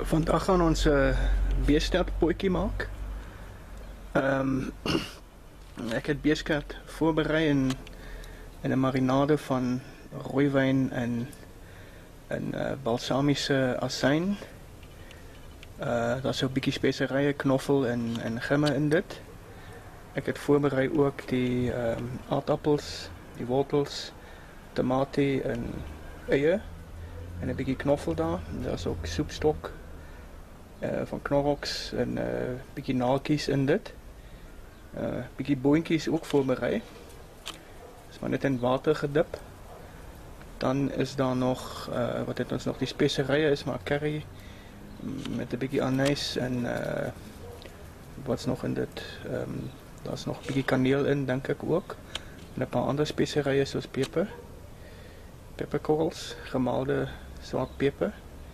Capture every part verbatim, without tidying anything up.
Vandag gaan ons 'n uh, beestert potjie maak. Ehm um, ek het beestert voorberei in in 'n marinade van rooiwyn en en uh, balsamiese asyn. Uh daar's 'n bietjie speserye, knoffel en en gimme in dit. Ek het voorberei ook die ehm um, aardappels, die wortels, tamatie en eie en 'n bietjie knoffel daar. Daar's ook soepstok uh, van knoroks en 'n uh, bietjie naaltjies in dit. Uh bietjie boontjies ook voorberei. Dis maar net in water gedip. Dan is daar nog uh wat het ons nog die speserye is maar curry met 'n bietjie anys en uh wat's nog in dit? Ehm um, daar's nog 'n bietjie kaneel in dink ek ook. En 'n paar ander speserye soos peper. Peperkorrels, gemaalde swart peper.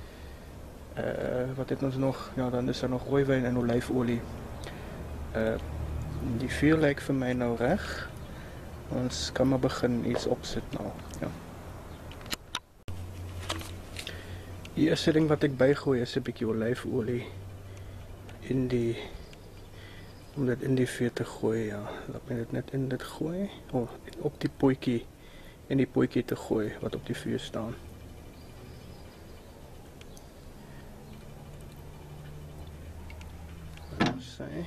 Uh wat het ons nog? Ja, dan is daar nog rooiwyn en olyfolie. Uh die vuur lyk vir my nou reg. Ons kan maar begin iets opsit nou. Ja. Die eerste ding wat ek bygooi is 'n bietjie olyfolie in die om dit in die vuur te gooi, ja. Laat my dit net in dit gooi. Oh, op die potjie in die potjie te gooi wat op die vuur staan. Sê.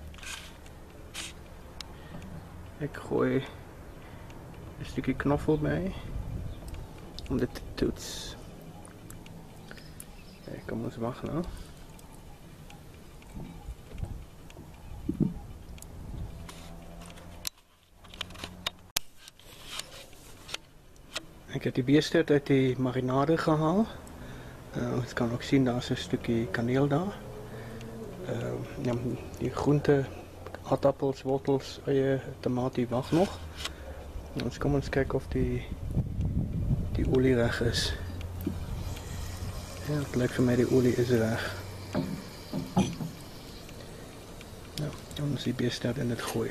Ek gooi 'n stukkie knoffel by om dit te toets. Okay, kom ons wag nou. Ek het die beestert uit die marinade gehaal. Uh, ons kan ook sien daar's 'n stukkie kaneel daar. Uh, ja, die groente, aardappels, wortels, eie, tamatie wag nog. Ons kom ons kyk of die die olie reg is. Ja, het lyk vir my die olie is reg. Ja, dan ons die beestert in dit gooi.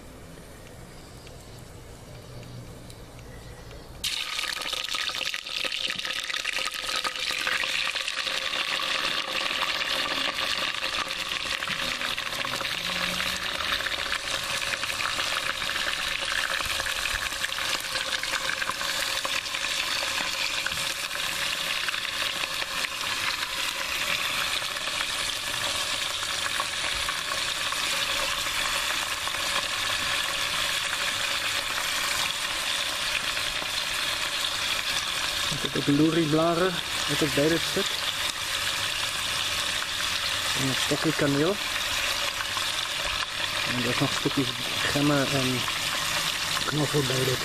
Ek het ook loerieblare wat ek by dit sit. En 'n stukkie kaneel. En daar's nog stukkies gimme en knoffel by dit.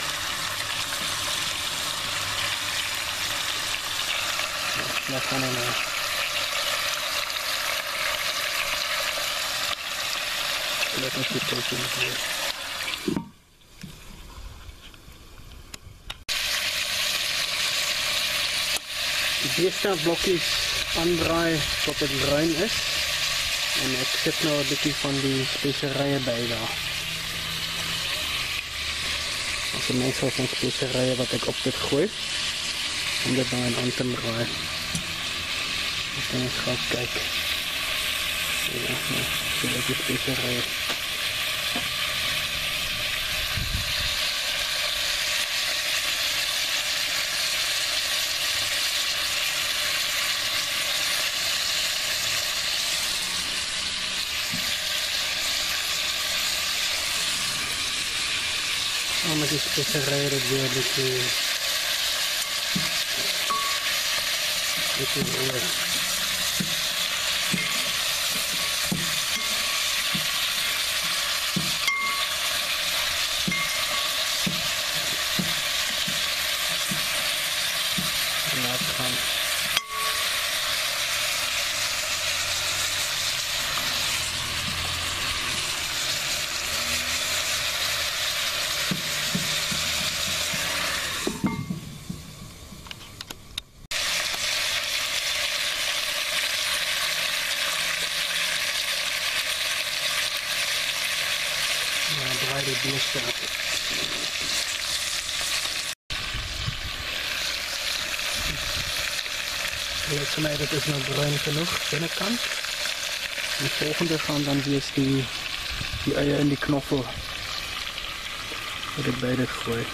Ja, dat gaan we nou. Let ons dit ook doen. Die beestertblokkies aandraai tot dit bruin is. En ek sit nou 'n bietjie van die speserye by daar. As 'n mengsel van speserye wat ek op dit gooi. Om dit dan aan te draai. Ek kan eens gou kyk. Ja, nou, so 'n bietjie speserye. Oh, met die speserye dit weer 'n bietjie bietjie roer. Laat gaan. Draai die beestert. Lyk vir my dit is nou bruin genoeg binnekant. Die volgende gaan dan wees die die eie in die knoffel. Wat ek by dit gooi.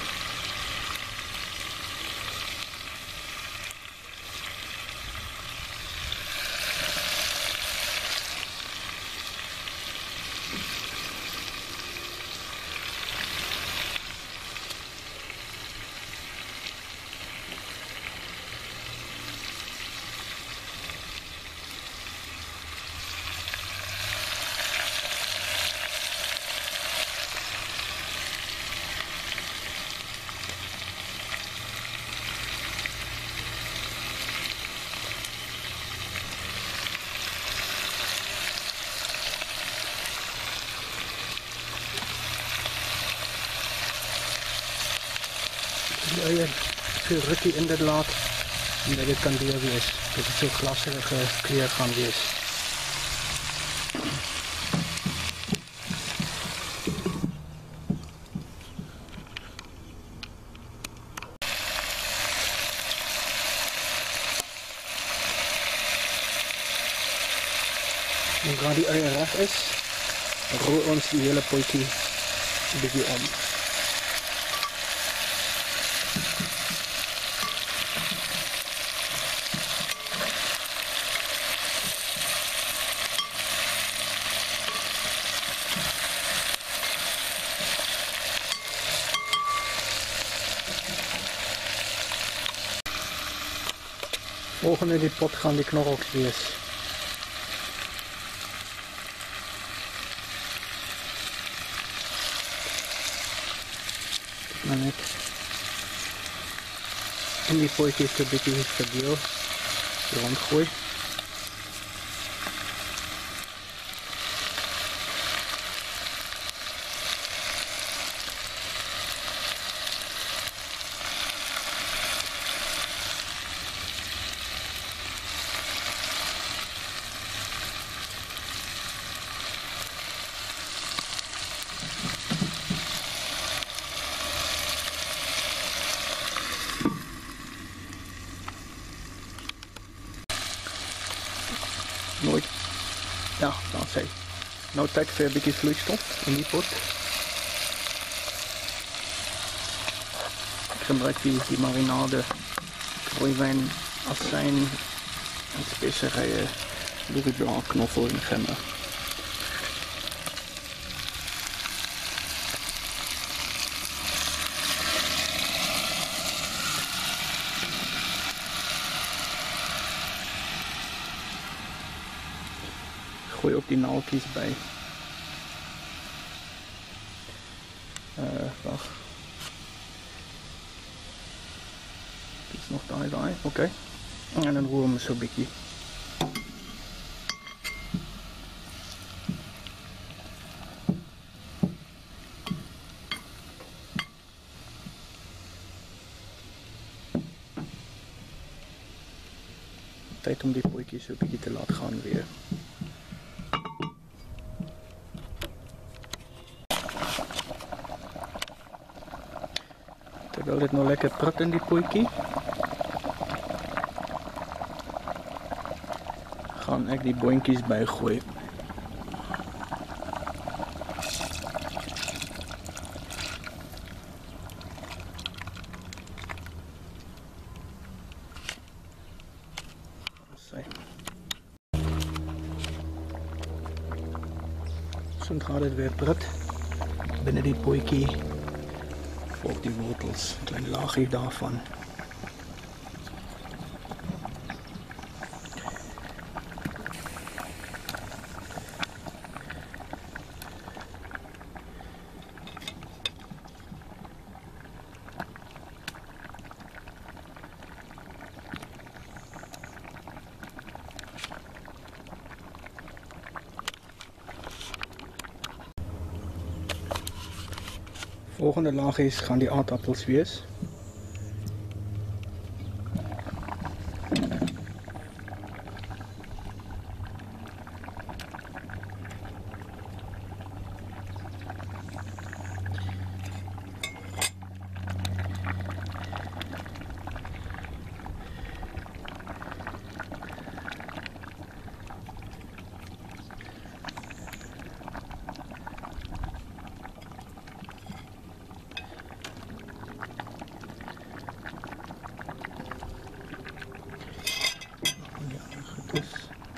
Die eie so rukkie in dit laat en dat dit kan deur wees, dat dit so glasserige kleur gaan wees. En waar die eie reg is, roer ons die hele potjie 'n bietjie om. Volgende in die pot gaan die knorrels wees. Maar net in die potjies 'n bietjie verdeel, rondgooi. Nooit. Ja, dan sê. Nou tyd vir 'n bietjie vloeistof in die pot. Ek gebruik die, die marinade, rooiwyn, asyn en speserye, louis blanc, knoffel en gember. Gooi ook die naaltjies by. Uh, wag. Dit is nog daai daai, oké. Okay. En dan roer hom so 'n bietjie. Tyd om die potjie so 'n bietjie te laat gaan weer. Terwyl dit nou lekker prit in die potjie, gaan ek die boontjies bygooi. Sodra dit weer prit binne die potjie, volg die wortels, 'n klein laagie daarvan. Volgende laagies gaan die aardappels wees. wortels.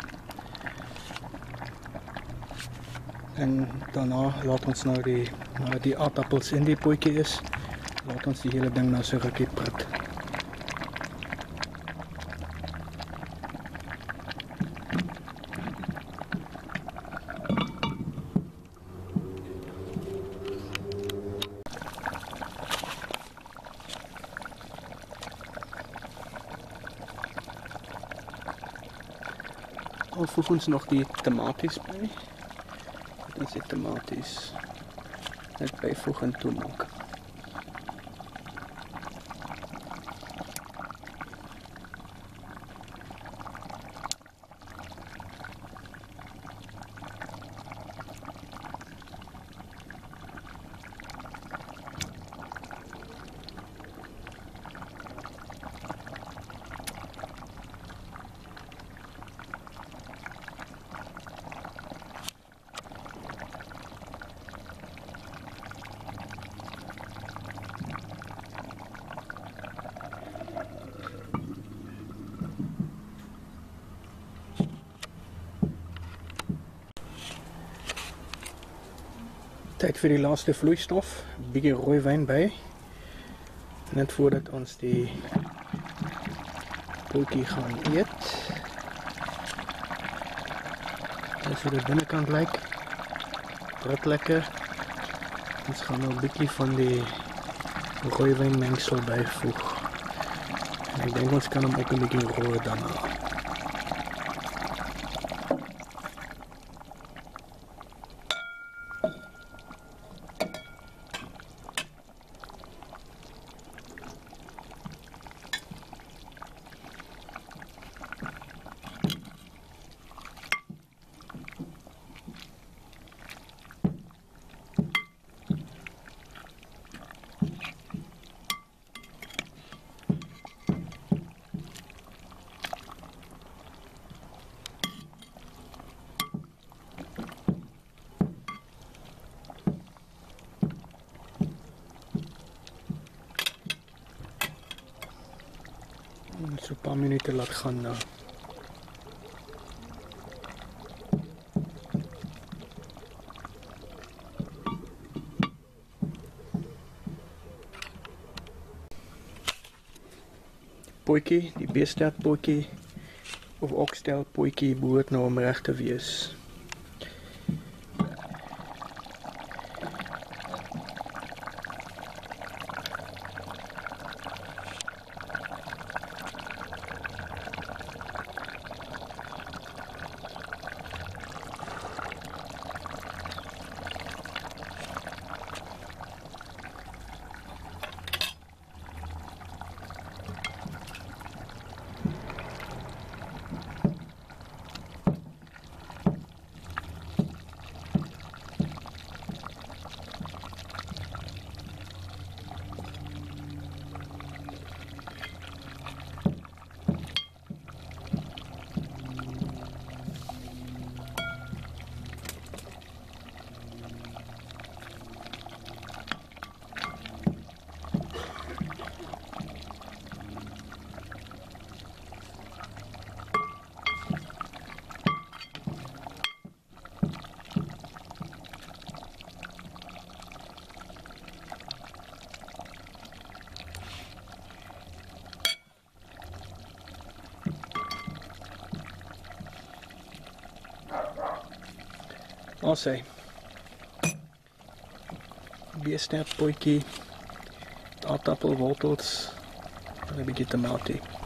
En daarna laat ons nou die, nou die aardappels in die potjie is, laat ons die hele ding nou so rukkie prit. Dan voeg ons nog die tomaties by. Ons die tomaties net byvoeg en toemaak. Tyd vir die laaste vloeistof, bietjie rooiwyn by. Net voordat ons die potjie gaan eet. Dit is hoe die binnekant lyk. Ruik lekker. Ons gaan nou 'n bietjie van die rooiwyn mengsel byvoeg. En ek dink ons kan hom ook 'n bietjie roer daarna. So 'n paar minute laat gaan nou. Potjie, die beestert potjie of okstel potjie behoort nou om reg te wees. Ons sê beestert potjie, aardappelwortels en 'n bietjie tomatie.